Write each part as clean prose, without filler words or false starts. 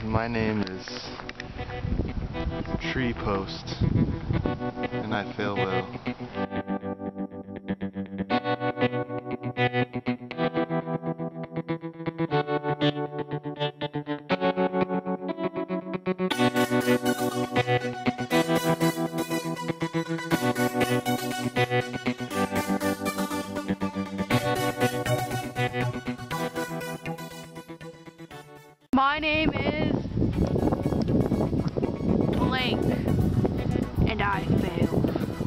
My name is Tree Post, and I fail well. My name is blank, and I failed.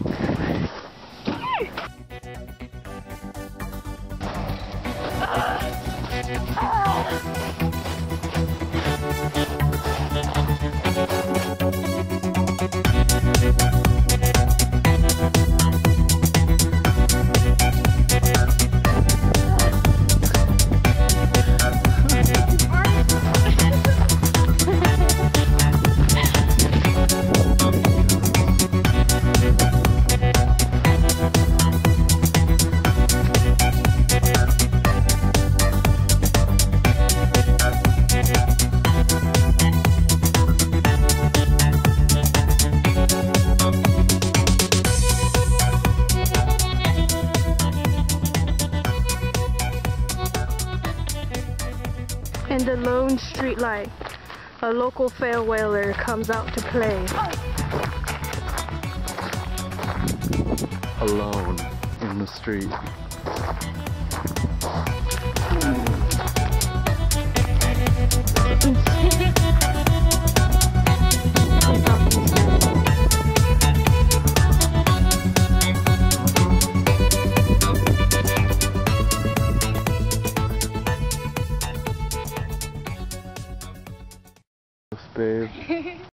In the lone street light, a local fail whaler comes out to play. Alone in the street. Babe.